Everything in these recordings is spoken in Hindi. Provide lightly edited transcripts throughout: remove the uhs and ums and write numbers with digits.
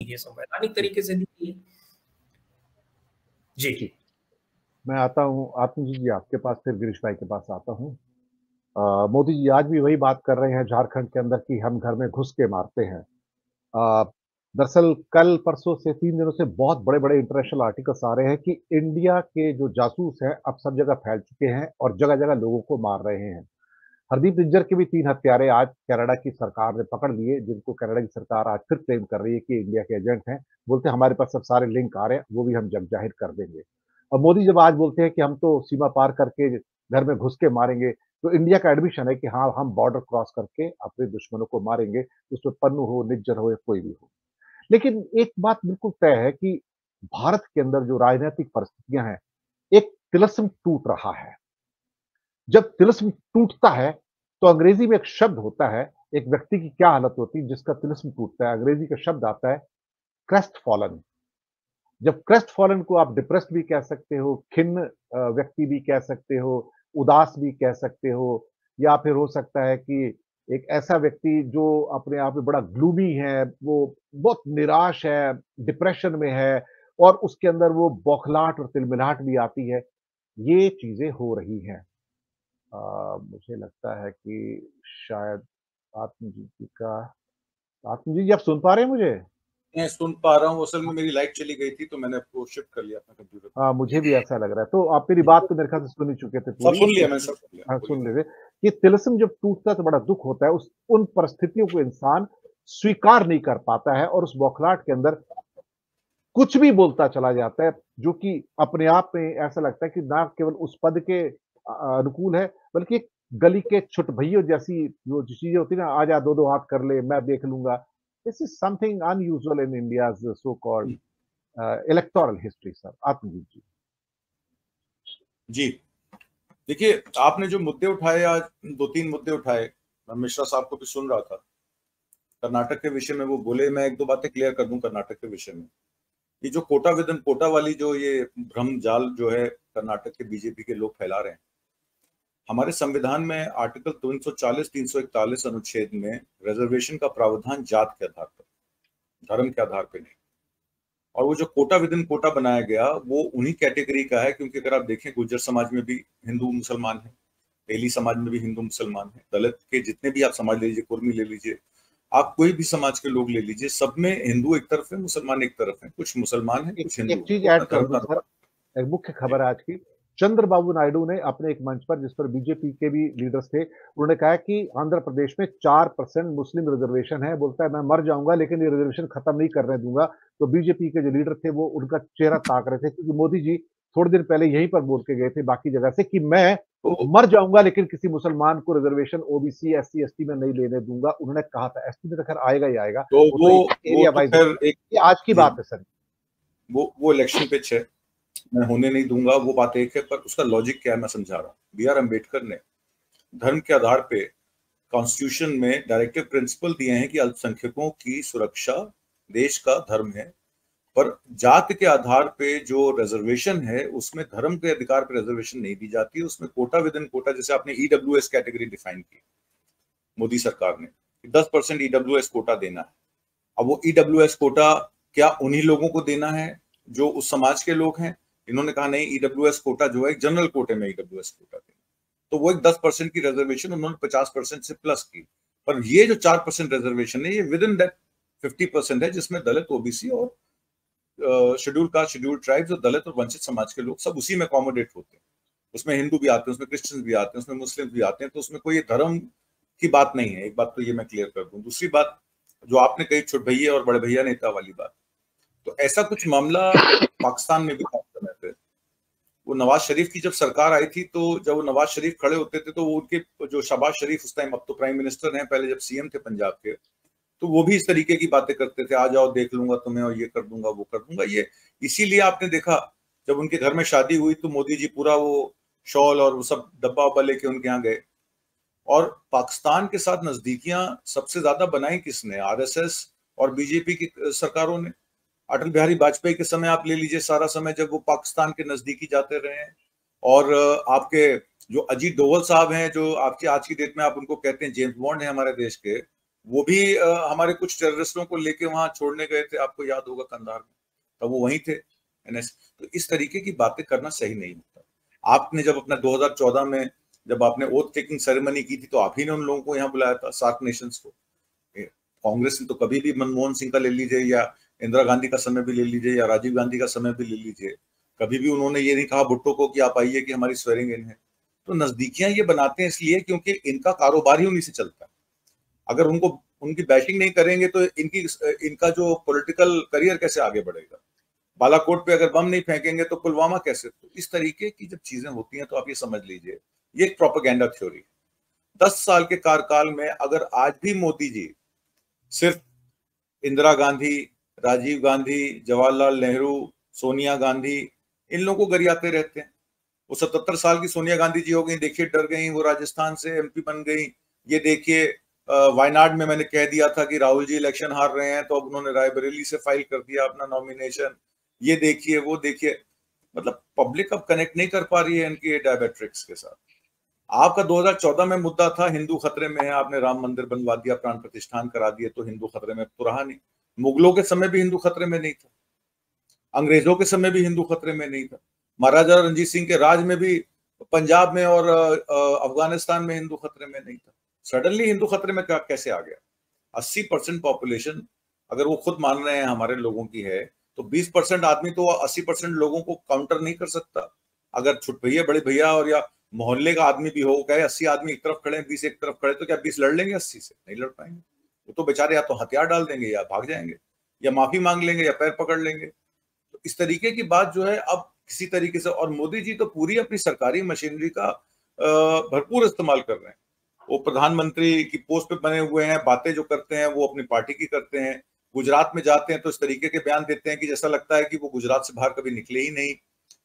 है, संवैधानिक तरीके से दी है। जी जी, मैं आता हूँ आत्मजीत जी आपके पास, फिर गिरीश भाई के पास आता हूँ। मोदी जी आज भी वही बात कर रहे हैं झारखंड के अंदर कि हम घर में घुस के मारते हैं। अ, दरअसल कल परसों से 3 दिनों से बहुत बड़े-बड़े इंटरनेशनल आर्टिकल्स आ रहे हैं कि इंडिया के जो जासूस हैं अब सब जगह फैल चुके हैं और जगह-जगह लोगों को मार रहे हैं। हरदीप निज्जर के भी 3 हत्यारे आज कनाडा की सरकार ने पकड़ लिए, जिनको कनाडा की सरकार आज फिर क्लेम कर रही है कि इंडिया के एजेंट हैं। बोलते हैं हमारे पास सब सारे लिंक आ रहे हैं, वो भी हम जग ज़ाहिर कर देंगे। और मोदी जब आज बोलते हैं कि हम तो सीमा पार करके घर में घुस के मारेंगे, तो इंडिया का एडमिशन है कि हाँ, हम बॉर्डर क्रॉस करके अपने दुश्मनों को मारेंगे, उसमें पन्नू हो, निज्जर हो या कोई भी हो। लेकिन एक बात बिल्कुल तय है कि भारत के अंदर जो राजनीतिक परिस्थितियाँ हैं, एक तिलिस्म टूट रहा है। जब तिलिस्म टूटता है, तो अंग्रेजी में एक शब्द होता है, एक व्यक्ति की क्या हालत होती है जिसका तिलिस्म टूटता है, अंग्रेजी का शब्द आता है क्रेस्टफॉलन। जब क्रेस्टफॉलन को आप डिप्रेस्ड भी कह सकते हो, खिन्न व्यक्ति भी कह सकते हो, उदास भी कह सकते हो या फिर हो सकता है कि एक ऐसा व्यक्ति जो अपने आप में बड़ा ग्लूमी है, वो बहुत निराश है, डिप्रेशन में है और उसके अंदर वो बौखलाहट और तिलमिलाहट भी आती है। ये चीज़ें हो रही हैं। मुझे लगता है कि शायद आत्मजीत जी का आत्मजीत जी आप सुन पा रहे हैं मुझे? मैं सुन पा रहा हूँ, असल में मेरी लाइट चली गई थी तो मैंने आपको शिफ्ट कर लिया अपना कंप्यूटर। हाँ, मुझे भी ऐसा लग रहा है। तो आप मेरी बात तो मेरे ख्याल से सुन ही चुके थे सब पूरी। सुन लिया मैंने, सब सुन लिया। हाँ, सुन ले रहे कि तिलिस्म जब टूटता है तो बड़ा दुःख होता है। उन परिस्थितियों को इंसान स्वीकार नहीं कर पाता है और उस बौखलाहट के अंदर कुछ भी बोलता चला जाता है, जो कि अपने आप में ऐसा लगता है कि ना केवल उस पद के अनुकूल है, बल्कि एक गली के छुट-भइयों जैसी जो चीज़ें होती है ना, आजा दो-दो हाथ कर ले, मैं देख लूँगा। This is something unusual in India's so called electoral history sir. Atmajit ji. जी, देखिए आपने जो मुद्दे उठाए, आज 2-3 मुद्दे उठाए, मैं मिश्रा साहब को भी सुन रहा था। कर्नाटक के विषय में वो बोले, मैं 1-2 बातें क्लियर कर दूं कर्नाटक के विषय में। ये जो कोटा विद कोटा वाली जो ये भ्रम जाल जो है कर्नाटक के बीजेपी के लोग फैला रहे हैं, हमारे संविधान में आर्टिकल 340 341 अनुच्छेद में रिजर्वेशन का प्रावधान जात के आधार पर, धर्म के आधार पर नहीं। और वो जो कोटा विद इन कोटा बनाया गया वो उन्हीं कैटेगरी का है, क्योंकि अगर आप देखें गुर्जर समाज में भी हिंदू मुसलमान है, तेली समाज में भी हिंदू मुसलमान है, दलित के जितने भी आप समाज ले लीजिए, कुर्मी ले लीजिए, आप कोई भी समाज के लोग ले लीजिए, सब में हिंदू एक तरफ है, मुसलमान एक तरफ है, कुछ मुसलमान है, कुछ हिंदू एक चीज़ है। ऐड कर दूं सर, एक मुख्य खबर है आज की। चंद्रबाबू नायडू ने अपने एक मंच पर, जिस पर बीजेपी के भी लीडर्स थे, उन्होंने कहा कि आंध्र प्रदेश में 4% मुस्लिम रिजर्वेशन है। बोलता है मैं मर जाऊँगा लेकिन ये रिजर्वेशन खत्म नहीं करने दूँगा। तो बीजेपी के जो लीडर थे वो उनका चेहरा ताक रहे थे, क्योंकि मोदी जी थोड़ी देर पहले यहीं पर बोल के गए थे बाकी जगह से कि मैं मर जाऊँगा लेकिन किसी मुसलमान को रिजर्वेशन ओबीसी, एससी, एसटी में नहीं लेने दूँगा। उन्होंने कहा था, एसटी में तो खैर आएगा ही आएगा। तो वो तो एरिया तो वाइज़ खैर एक, ये आज की बात है सर। वो इलेक्शन पिच है, मैं होने नहीं दूंगा, वो बात एक है, पर उसका लॉजिक क्या है मैं समझा रहा हूँ। बी आर अम्बेडकर ने धर्म के आधार पे कॉन्स्टिट्यूशन में डायरेक्टिव प्रिंसिपल दिए हैं कि अल्पसंख्यकों की सुरक्षा देश का धर्म है, पर जात के आधार पे जो रिजर्वेशन है उसमें धर्म के अधिकार पर रिजर्वेशन नहीं दी जाती है। उसमें कोटा विद इन कोटा, जैसे आपने ईडब्ल्यूएस कैटेगरी डिफाइन की मोदी सरकार ने, 10% ईडब्ल्यूएस कोटा देना है। अब वो ईडब्ल्यूएस कोटा क्या उन्हीं लोगों को देना है जो उस समाज के लोग हैं? इन्होंने कहा नहीं, ईडब्ल्यूएस कोटा जो है जनरल कोटे में ईडब्ल्यूएस कोटा देना। तो वो एक 10% की रिजर्वेशन उन्होंने 50% से प्लस की। पर ये जो 4% रिजर्वेशन है ये विद इन दैट 50% है, जिसमें दलित, ओबीसी और शेड्यूल कास्ट, शेड्यूल ट्राइब्स और दलित और वंचित समाज के लोग सब उसी में अकोमोडेट होते हैं। उसमें हिंदू भी आते हैं, उसमें क्रिश्चियंस भी आते हैं, उसमें मुस्लिम भी आते हैं। तो उसमें कोई धर्म की बात नहीं है। एक बात तो ये मैं क्लियर कर दूं। दूसरी बात जो आपने कही छोटे भैया और बड़े भैया नेता वाली बात, तो ऐसा कुछ मामला पाकिस्तान में भी था समय पे। वो नवाज शरीफ की जब सरकार आई थी, तो जब वो नवाज शरीफ खड़े होते थे तो वो उनके जो शहबाज शरीफ उस टाइम, अब तो प्राइम मिनिस्टर हैं, पहले जब सीएम थे पंजाब के, तो वो भी इस तरीके की बातें करते थे, आ जाओ देख लूंगा तुम्हें और ये कर दूंगा वो कर दूंगा। ये इसीलिए आपने देखा जब उनके घर में शादी हुई तो मोदी जी पूरा वो शॉल और वो सब डब्बा वब्बा लेके उनके यहाँ गए। और पाकिस्तान के साथ नजदीकियां सबसे ज्यादा बनाई किसने? आरएसएस और बीजेपी की सरकारों ने। अटल बिहारी वाजपेयी के समय आप ले लीजिए, सारा समय जब वो पाकिस्तान के नजदीकी जाते रहे हैं। और आपके जो अजीत डोवल साहब हैं, जो आपकी आज की डेट में आप उनको कहते हैं जेम्स बॉन्ड है हमारे देश के, वो भी हमारे कुछ टेररिस्टों को लेके वहां छोड़ने गए थे, आपको याद होगा कंधार में, तब वो वहीं थे एनएस। तो इस तरीके की बातें करना सही नहीं होता। आपने जब अपना 2014 में जब आपने ओथ टेकिंग सेरेमनी की थी तो आप ही ने उन लोगों को यहाँ बुलाया था, सार्क नेशंस को। कांग्रेस ने तो कभी भी मनमोहन सिंह का ले लीजिए या इंदिरा गांधी का समय भी ले लीजिए या राजीव गांधी का समय भी ले लीजिए, कभी भी उन्होंने ये नहीं कहा भुट्टो को कि आप आइए कि हमारी स्वेरिंग इन है। तो नजदीकियां ये बनाते हैं इसलिए क्योंकि इनका कारोबार ही उन्हीं से चलता है। अगर उनको उनकी बैटिंग नहीं करेंगे तो इनका जो पॉलिटिकल करियर कैसे आगे बढ़ेगा। बालाकोट पे अगर बम नहीं फेंकेंगे तो पुलवामा कैसे। तो इस तरीके की जब चीजें होती हैं तो आप ये समझ लीजिए ये एक प्रोपेगेंडा थ्योरी। 10 साल के कार्यकाल में अगर आज भी मोदी जी सिर्फ इंदिरा गांधी, राजीव गांधी, जवाहरलाल नेहरू, सोनिया गांधी, इन लोगों को गरियाते रहते हैं। वो 77 साल की सोनिया गांधी जी हो गई, देखिए डर गई, वो राजस्थान से एमपी बन गई। ये देखिए वायनाड में मैंने कह दिया था कि राहुल जी इलेक्शन हार रहे हैं, तो अब उन्होंने रायबरेली से फाइल कर दिया अपना नॉमिनेशन। ये देखिए वो देखिए, मतलब पब्लिक अब कनेक्ट नहीं कर पा रही है इनके डायबेट्रिक्स के साथ। आपका 2014 में मुद्दा था हिंदू खतरे में है, आपने राम मंदिर बनवा दिया, प्राण प्रतिष्ठान करा दिए, तो हिंदू खतरे में तो रहा नहीं। मुगलों के समय भी हिंदू खतरे में नहीं था, अंग्रेजों के समय भी हिंदू खतरे में नहीं था, महाराजा रणजीत सिंह के राज में भी पंजाब में और अफगानिस्तान में हिंदू खतरे में नहीं था। सडनली हिंदू खतरे में कैसे आ गया। 80% पॉपुलेशन अगर वो खुद मान रहे हैं हमारे लोगों की है, तो 20% आदमी तो 80% लोगों को काउंटर नहीं कर सकता। अगर छुट भैया, बड़े भैया और या मोहल्ले का आदमी भी हो, कहे 80 आदमी एक तरफ खड़े 20 एक तरफ खड़े, तो क्या 20 लड़ लेंगे 80 से? नहीं लड़ पाएंगे। वो तो बेचारे या तो हथियार डाल देंगे या भाग जाएंगे या माफी मांग लेंगे या पैर पकड़ लेंगे। तो इस तरीके की बात जो है अब किसी तरीके से, और मोदी जी तो पूरी अपनी सरकारी मशीनरी का भरपूर इस्तेमाल कर रहे हैं। वो प्रधानमंत्री की पोस्ट पे बने हुए हैं, बातें जो करते हैं वो अपनी पार्टी की करते हैं। गुजरात में जाते हैं तो इस तरीके के बयान देते हैं कि जैसा लगता है कि वो गुजरात से बाहर कभी निकले ही नहीं।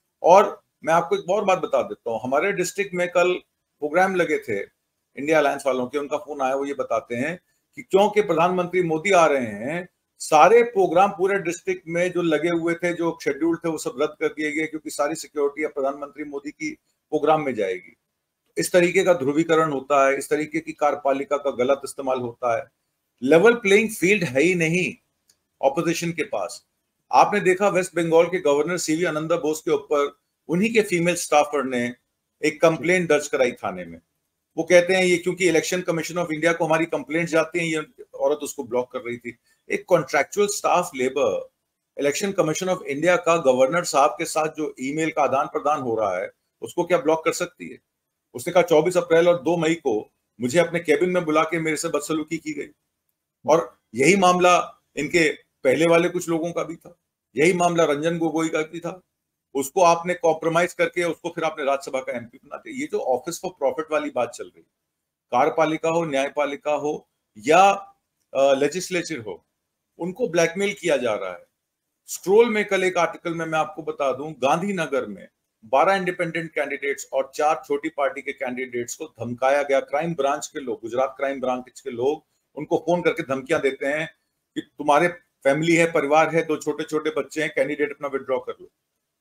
और मैं आपको एक और बात बता देता हूँ, हमारे डिस्ट्रिक्ट में कल प्रोग्राम लगे थे इंडिया अलायंस वालों के, उनका फोन आया, वो ये बताते हैं कि क्योंकि प्रधानमंत्री मोदी आ रहे हैं, सारे प्रोग्राम पूरे डिस्ट्रिक्ट में जो लगे हुए थे, जो शेड्यूल थे, वो सब रद्द कर दिए गए, क्योंकि सारी सिक्योरिटी अब प्रधानमंत्री मोदी की प्रोग्राम में जाएगी। इस तरीके का ध्रुवीकरण होता है, इस तरीके की कार्यपालिका का गलत इस्तेमाल होता है। लेवल प्लेइंग फील्ड है ही नहीं ऑपोजिशन के पास। आपने देखा वेस्ट बंगाल के गवर्नर सीवी आनंदा बोस के ऊपर उन्हीं के फीमेल स्टाफर ने एक कंप्लेंट दर्ज कराई थाने में। वो कहते हैं ये क्योंकि इलेक्शन कमीशन ऑफ इंडिया को हमारी कंप्लेंट जाती हैं, ये औरत उसको ब्लॉक कर रही थी। एक contractual staff labour election commission of India का गवर्नर साहब के साथ जो ईमेल का आदान प्रदान हो रहा है, उसको क्या ब्लॉक कर सकती है? उसने कहा 24 अप्रैल और 2 मई को मुझे अपने केबिन में बुला के मेरे से बदसलूकी की गई। और यही मामला इनके पहले वाले कुछ लोगों का भी था, यही मामला रंजन गोगोई का भी था। उसको आपने कॉम्प्रोमाइज करके उसको फिर आपने राज्यसभा का एमपी बनाते। ये जो ऑफिस फॉर प्रॉफिट वाली बात चल रही, कार्यपालिका हो, न्यायपालिका हो या लेजिस्लेचर हो, उनको ब्लैकमेल किया जा रहा है। स्क्रोल में कल एक आर्टिकल में मैं आपको बता दूं, गांधीनगर में 12 इंडिपेंडेंट कैंडिडेट्स और 4 छोटी पार्टी के कैंडिडेट्स को धमकाया गया। क्राइम ब्रांच के लोग, गुजरात क्राइम ब्रांच के लोग उनको फोन करके धमकियां देते हैं कि तुम्हारे फैमिली है, परिवार है, 2 छोटे छोटे बच्चे हैं, कैंडिडेट अपना विड्रॉ कर लो।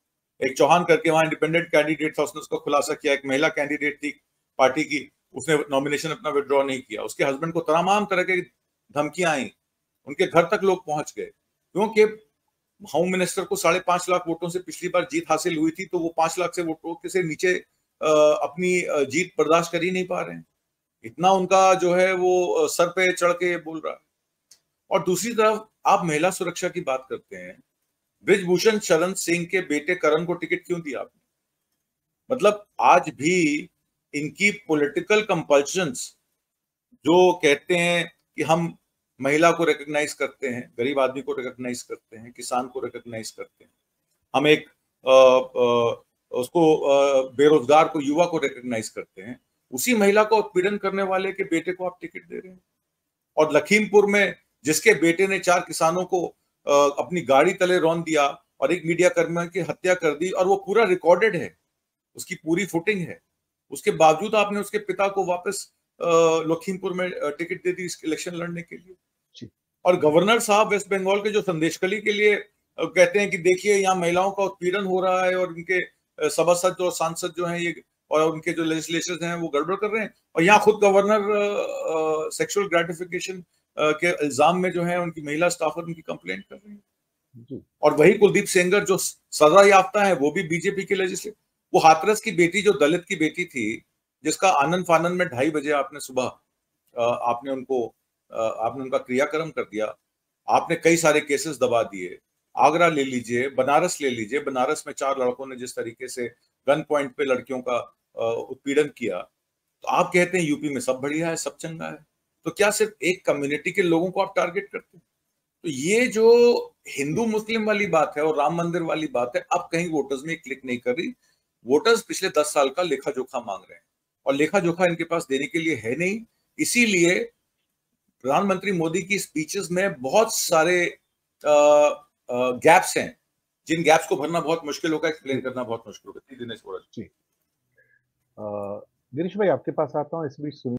एक चौहान करके वहां इंडिपेंडेंट कैंडिडेट था, उसने उसका खुलासा किया। एक महिला कैंडिडेट थी पार्टी की, उसने नॉमिनेशन अपना विड्रॉ नहीं किया। उसके हस्बैंड को तमाम तरह की धमकियां आई, उनके घर तक लोग पहुंच गए, क्योंकि होम मिनिस्टर को 5.5 लाख वोटों से पिछली बार जीत हासिल हुई थी, तो वो 5 लाख से वोटों से नीचे अपनी जीत बर्दाश्त कर ही नहीं पा रहे हैं। इतना उनका जो है वो सर पे चढ़ के बोल रहा है। और दूसरी तरफ आप महिला सुरक्षा की बात करते हैं, ब्रिजभूषण शरण सिंह के बेटे करण को टिकट क्यों दिया आपने? मतलब आज भी इनकी पॉलिटिकल कंपल्शंस, जो कहते हैं कि हम महिला को रिकॉग्नाइज करते हैं, गरीब आदमी को रिकॉग्नाइज करते हैं, किसान को रिकॉग्नाइज करते हैं, हम एक उसको बेरोजगार को, युवा को रिकॉग्नाइज करते हैं, उसी महिला को उत्पीड़न करने वाले के बेटे को आप टिकट दे रहे हैं। और लखीमपुर में जिसके बेटे ने 4 किसानों को अपनी गाड़ी तले रौंद दिया और एक मीडिया कर्मी की हत्या कर दी, और वो पूरा रिकॉर्डेड है, उसकी पूरी फुटिंग है, उसके बावजूद आपने उसके पिता को वापस लखीमपुर में टिकट दे दी इलेक्शन लड़ने के लिए। और गवर्नर साहब वेस्ट बंगाल के जो संदेशकली के लिए कहते हैं कि देखिए यहाँ महिलाओं का उत्पीड़न हो रहा है और उनके सभासद और सांसद जो हैं ये, और उनके जो लेजिस्लेचर्स हैं वो गड़बड़ कर रहे हैं, और यहाँ खुद गवर्नर सेक्सुअल ग्रेटिफिकेशन के इल्जाम में जो है उनकी महिला स्टाफर उनकी कंप्लेंट कर रही है। जी। और वही कुलदीप सेंगर जो सजा याफ्ता है वो भी बीजेपी के लेजिस्लेटिव, वो हाथरस की बेटी जो दलित की बेटी थी, जिसका आनंद फानंद में 2:30 बजे आपने सुबह आपने उनका क्रियाक्रम कर दिया। आपने कई सारे केसेस दबा दिए। आगरा ले लीजिए, बनारस ले लीजिए, बनारस में 4 लड़कों ने जिस तरीके से गन पॉइंट पे लड़कियों का उत्पीड़न किया, तो आप कहते हैं यूपी में सब बढ़िया है, सब चंगा है। तो क्या सिर्फ एक कम्युनिटी के लोगों को आप टारगेट करते हैं? तो ये जो हिंदू मुस्लिम वाली बात है और राम मंदिर वाली बात है, अब कहीं वोटर्स में क्लिक नहीं कर रही। वोटर्स पिछले 10 साल का लेखा जोखा मांग रहे हैं और लेखा जोखा इनके पास देने के लिए है नहीं। इसीलिए प्रधानमंत्री मोदी की स्पीचेस में बहुत सारे गैप्स हैं, जिन गैप्स को भरना बहुत मुश्किल होगा, एक्सप्लेन करना बहुत मुश्किल होगा। दिनेश बोरा जी। गिरीश भाई आपके पास आता हूँ। इस बीच